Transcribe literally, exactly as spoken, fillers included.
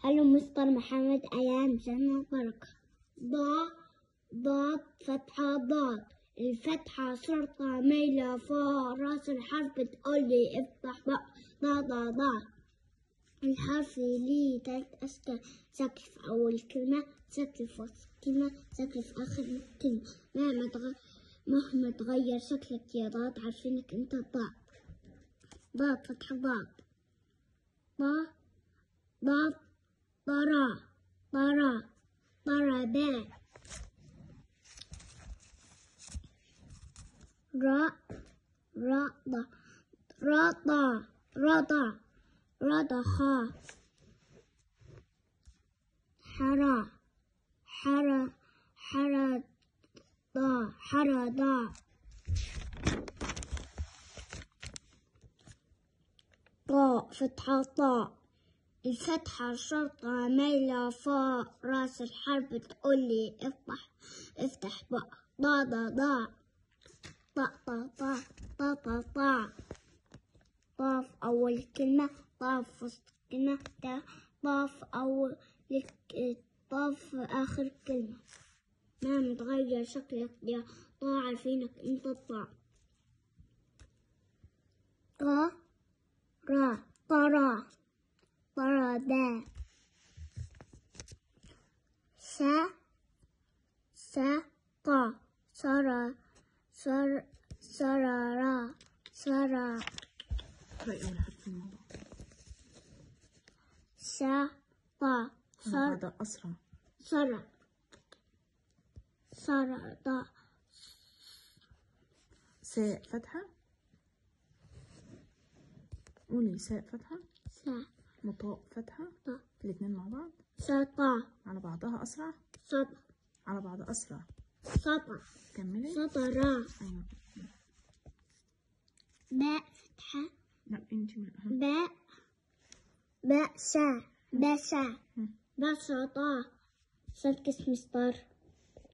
هلو مستر محمد أيام سنة بركة. ضاء ضاد فتحة ضاد، الفتحة شرطة ميلة فوق راس الحرف بتقولي افتح بق. ضا ضا ضا، الحرف ليه تلات أسكان، ساكن في أول كلمة، ساكن في وسط الكلمة، ساكن في آخر الكلمة. مهما تغير مهما تغير شكلك يا ضاد عارفينك انت ضاد. ضاد فتحة ضاد. ضا ضاد ضرا ضرا ضربا. را رضا رضا رضا رضخا. حرا حرا حرضا حرضا. طاء فتحة طاء، الفتحة شرطة مايلة فوق راس الحرف تقولي افتح افتح بق. ضا ضا ضا طا طا طا طا طا طا. طا في أول كلمة، طا في وسط الكلمة، طا في أول طا في آخر كلمة. مهما تغير شكلك يا طا عارفينك انت الطا. طا را طرا طردا. سا ساقا سرى سر سررا سرى. اقرأي أول حرف الموضوع. ساقا سر هذا أسرع. سرى سردا. ساء فتحة، قولي ساء فتحة. سا وطاء فتحة. طا الاتنين مع بعض. سطا على بعضها أسرع. سطا على بعض أسرع. سطا كملي. سطرا. أيوة. باء فتحة. لا انتي من أهم. باء باء سا بسا بسطا. سلك اسم مستر.